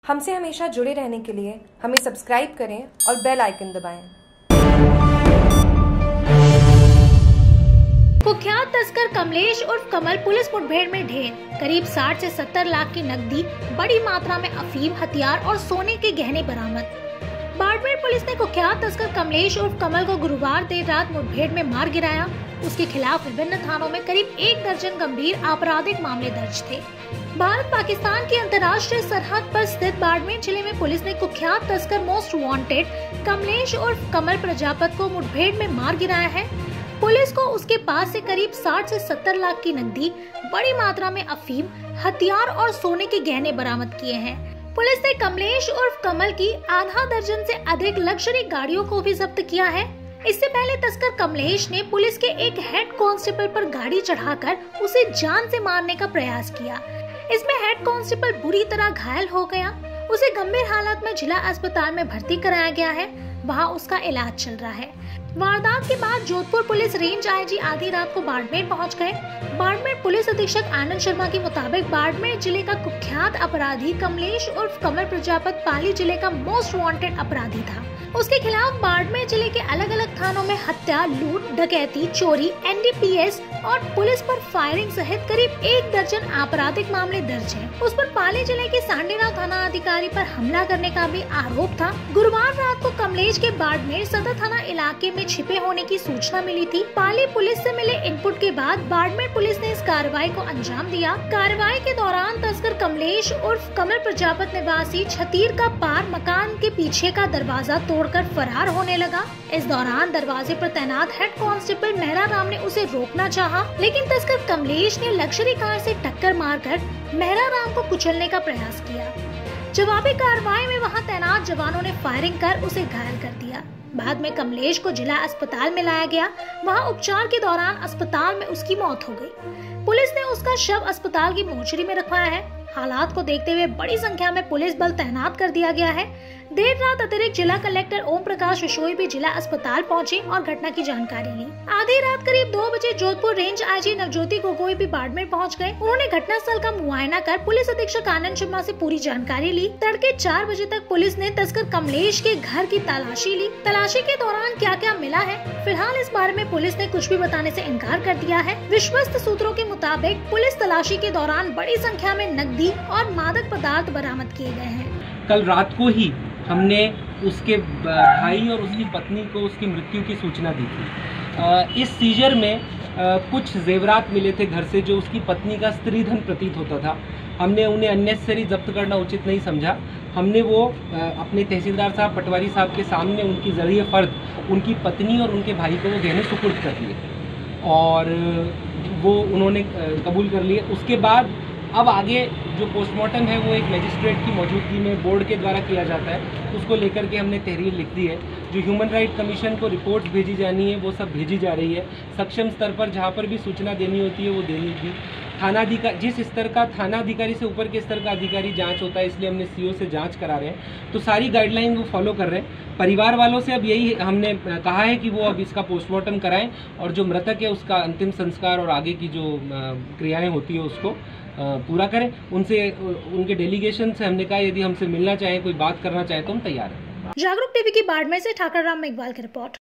हमसे हमेशा जुड़े रहने के लिए हमें सब्सक्राइब करें और बेल आइकन दबाएं। कुख्यात तस्कर कमलेश उर्फ कमल पुलिस मुठभेड़ में ढेर। करीब 60 से 70 लाख की नकदी, बड़ी मात्रा में अफीम, हथियार और सोने के गहने बरामद। बाड़मेर पुलिस ने कुख्यात तस्कर कमलेश उर्फ कमल को गुरुवार देर रात मुठभेड़ में मार गिराया। उसके खिलाफ विभिन्न थानों में करीब 1 दर्जन गंभीर आपराधिक मामले दर्ज थे। भारत पाकिस्तान की अंतर्राष्ट्रीय सरहद पर स्थित बाड़मेर जिले में पुलिस ने कुख्यात तस्कर मोस्ट वांटेड कमलेश उर्फ कमल प्रजापत को मुठभेड़ में मार गिराया है। पुलिस को उसके पास से करीब 60 से 70 लाख की नकदी, बड़ी मात्रा में अफीम, हथियार और सोने के गहने बरामद किए हैं। पुलिस ने कमलेश उर्फ कमल की आधा दर्जन से अधिक लग्जरी गाड़ियों को भी जब्त किया है। इससे पहले तस्कर कमलेश ने पुलिस के एक हेड कांस्टेबल पर गाड़ी चढ़ाकर उसे जान से मारने का प्रयास किया। इसमें हेड कांस्टेबल बुरी तरह घायल हो गया। उसे गंभीर हालत में जिला अस्पताल में भर्ती कराया गया है। वहां उसका इलाज चल रहा है। वारदात के बाद जोधपुर पुलिस रेंज आईजी आधी रात को बाड़मेर पहुंच गए। बाड़मेर पुलिस अधीक्षक आनंद शर्मा के मुताबिक बाड़मेर जिले का कुख्यात अपराधी कमलेश उर्फ कमल प्रजापत पाली जिले का मोस्ट वांटेड अपराधी था। उसके खिलाफ बाड़मेर जिले के अलग अलग थानों में हत्या, लूट, डकैती, चोरी, एनडीपीएस और पुलिस पर फायरिंग सहित करीब 1 दर्जन आपराधिक मामले दर्ज हैं। उस पर पाली जिले के सांडेरा थाना अधिकारी पर हमला करने का भी आरोप था। गुरुवार रात को कमलेश के बाड़मेर सदर थाना इलाके में छिपे होने की सूचना मिली थी। पाली पुलिस से मिले इनपुट के बाद बाड़मेर पुलिस ने इस कार्रवाई को अंजाम दिया। कार्रवाई के दौरान तस्कर कमलेश उर्फ कमल प्रजापत निवासी छतीर का पार मकान के पीछे का दरवाजा तोड़कर फरार होने लगा। इस दौरान दरवाजे पर तैनात हेड कांस्टेबल मेहरा राम ने उसे रोकना चाहा, लेकिन तस्कर कमलेश ने लग्जरी कार से टक्कर मारकर मेहरा राम को कुचलने का प्रयास किया। जवाबी कार्रवाई में वहां तैनात जवानों ने फायरिंग कर उसे घायल कर दिया। बाद में कमलेश को जिला अस्पताल में लाया गया। वहां उपचार के दौरान अस्पताल में उसकी मौत हो गई। पुलिस ने उसका शव अस्पताल की मोर्चरी में रखवाया है। हालात को देखते हुए बड़ी संख्या में पुलिस बल तैनात कर दिया गया है। देर रात अतिरिक्त जिला कलेक्टर ओम प्रकाश विशोई भी जिला अस्पताल पहुंचे और घटना की जानकारी ली। आधी रात करीब 2 बजे जोधपुर रेंज आईजी नवज्योति गोगोई भी बाड़मेर पहुंच गए। उन्होंने घटनास्थल का मुआयना कर पुलिस अधीक्षक आनंद शर्मा से पूरी जानकारी ली। तड़के 4 बजे तक पुलिस ने तस्कर कमलेश के घर की तलाशी ली। तलाशी के दौरान क्या क्या मिला है, फिलहाल इस बारे में पुलिस ने कुछ भी बताने से इनकार कर दिया है। विश्वस्त सूत्रों के मुताबिक पुलिस तलाशी के दौरान बड़ी संख्या में नकदी और मादक पदार्थ बरामद किए गए हैं। कल रात को ही हमने उसके भाई और उसकी पत्नी को उसकी मृत्यु की सूचना दी थी। इस सीजर में कुछ जेवरात मिले थे घर से, जो उसकी पत्नी का स्त्रीधन प्रतीत होता था। हमने उन्हें अननेसेसरी जब्त करना उचित नहीं समझा। हमने वो अपने तहसीलदार साहब, पटवारी साहब के सामने उनकी ज़रिए फ़र्द उनकी पत्नी और उनके भाई को वो गहने सुपुर्द कर दिए और वो उन्होंने कबूल कर लिए। उसके बाद अब आगे जो पोस्टमार्टम है वो एक मजिस्ट्रेट की मौजूदगी में बोर्ड के द्वारा किया जाता है। उसको लेकर के हमने तहरीर लिख दी है। जो ह्यूमन राइट कमीशन को रिपोर्ट्स भेजी जानी है वो सब भेजी जा रही है। सक्षम स्तर पर जहाँ पर भी सूचना देनी होती है वो देनी थी। थानाधिकारी, जिस स्तर का थानाधिकारी से ऊपर के स्तर का अधिकारी जांच होता है, इसलिए हमने सीओ से जांच करा रहे हैं। तो सारी गाइडलाइन वो फॉलो कर रहे हैं। परिवार वालों से अब यही हमने कहा है कि वो अब इसका पोस्टमार्टम कराएं और जो मृतक है उसका अंतिम संस्कार और आगे की जो क्रियाएं होती है उसको पूरा करें। उनसे, उनके डेलीगेशन से हमने कहा यदि हमसे मिलना चाहें, कोई बात करना चाहें तो हम तैयार हैं। जागरूक टीवी की बाड़मेर से ठाकर राम मेघवाल की रिपोर्ट।